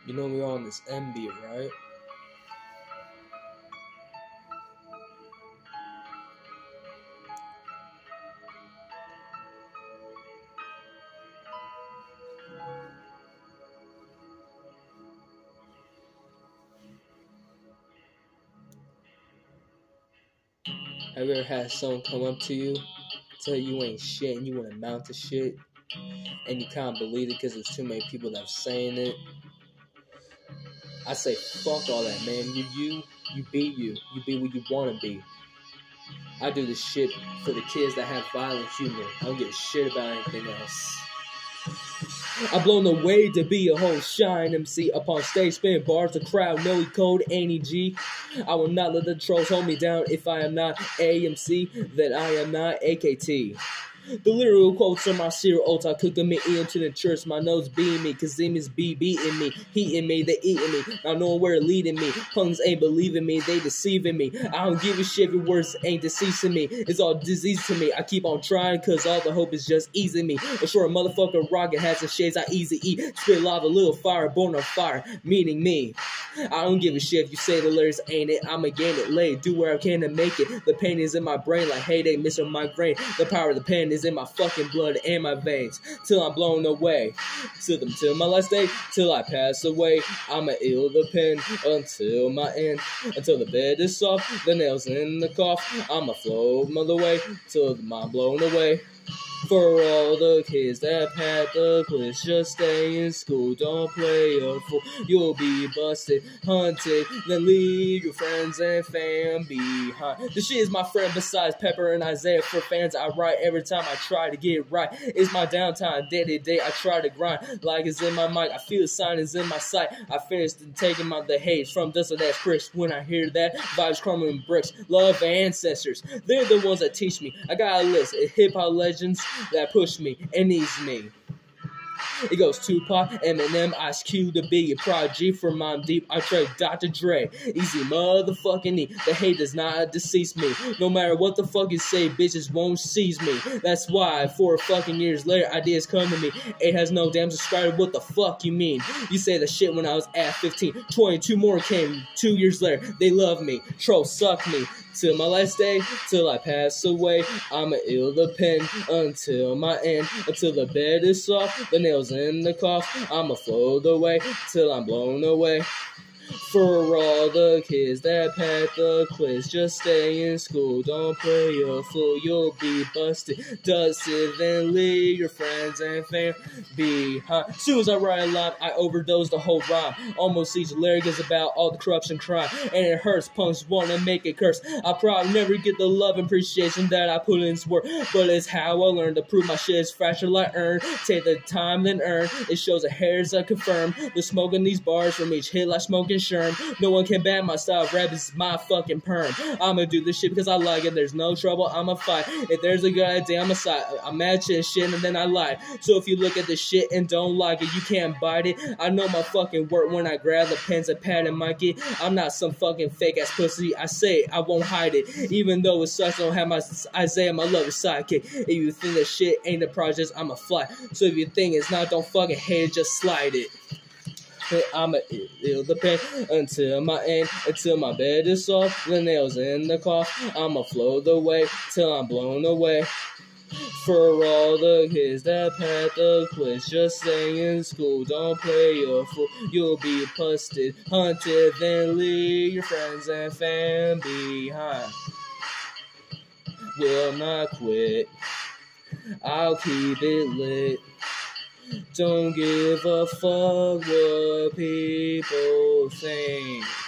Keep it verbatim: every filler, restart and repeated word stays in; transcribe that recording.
You know we on this M B, right? Have you ever had someone come up to you, tell you you ain't shit and you want to amount to shit, and you can't believe it because there's too many people that are saying it? I say, fuck all that, man. You, you, you be you. You be what you want to be. I do this shit for the kids that have violent humor. I don't give a shit about anything else. I've blown away to be a whole shine M C. Up on stage, spinning bars, the crowd know he cold, ain't he G? I will not let the trolls hold me down. If I am not A M C, then I am not A K T. The literal quotes are my cereal oats. I cook them and eat them to the church. My nose beating me, cause them is be beating me, heating me, they eating me. Not knowing where it leading me. Punks ain't believing me, they deceiving me. I don't give a shit if your words ain't deceasing me. It's all disease to me. I keep on trying, cause all the hope is just easing me. A short motherfucker rocket hats and shades I easy eat. Spit lava, little fire, born on fire, meaning me. I don't give a shit if you say the lyrics ain't it. I'ma gain it laid, do where I can to make it. The pain is in my brain like heyday, Mister Migraine. The power of the pen is in my fucking blood and my veins. Till I'm blown away. Till them till my last day. Till I pass away. I'ma ill the pen until my end. Until the bed is soft, the nails in the cough. I'ma flow mother way till the mind blown away. For all the kids that had the quiz, just stay in school, don't play a fool. You'll be busted, hunted, then leave your friends and fam behind. This shit is my friend besides Pepper and Isaiah. For fans I write every time I try to get it right. It's my downtime, day to day I try to grind. Like it's in my mind, I feel signs in my sight. I finished taking my the haze from dust of that bricks. When I hear that, vibes crumbling bricks. Love ancestors, they're the ones that teach me. I got a list of hip-hop legends that push me and needs me. It goes Tupac, Eminem, Ice Cube, the Biggie, Prodigy, from Mobb Deep, I trade Doctor Dre, Easy motherfucking E. The hate does not decease me. No matter what the fuck you say, bitches won't seize me. That's why four fucking years later, ideas come to me. It has no damn subscriber. What the fuck you mean? You say the shit when I was at fifteen. twenty-two more came two years later. They love me. Trolls suck me. Till my last day, till I pass away, I'ma ill the pen until my end. Until the bed is soft, the nails in the cough, I'ma float away till I'm blown away. For all the kids that passed the quiz, just stay in school, don't play a fool, you'll be busted, dusted, then leave your friends and fam behind. Soon as I write a line, I overdose the whole rhyme. Almost each lyric is about all the corruption, crime, and it hurts. Punks wanna make it curse. I probably never get the love and appreciation that I put in this work, but it's how I learn to prove my shit is fractured like earn. Take the time then earn. It shows the hairs I confirm. The smoke in these bars from each hit like smoking sherm. No one can ban my style, rap is my fucking perm. I'ma do this shit because I like it, there's no trouble, I'ma fight. If there's a good idea, I'ma side. I'm matching shit and then I lie. So if you look at the shit and don't like it, you can't bite it. I know my fucking work when I grab the pens and pad and Mikey. I'm not some fucking fake ass pussy, I say it, I won't hide it. Even though it sucks, I don't have my Isaiah, my love is sidekick. If you think that shit ain't the project, I'ma fly. So if you think it's not, don't fucking hate it, just slide it. I'ma ill the pen until my end, until my bed is soft, the nails in the cough, I'ma float away till I'm blown away. For all the kids that passed the quiz, just stay in school, don't play a fool, you'll be busted, hunted, then leave your friends and fam behind. Will not quit, I'll keep it lit. Don't give a fuck what people think.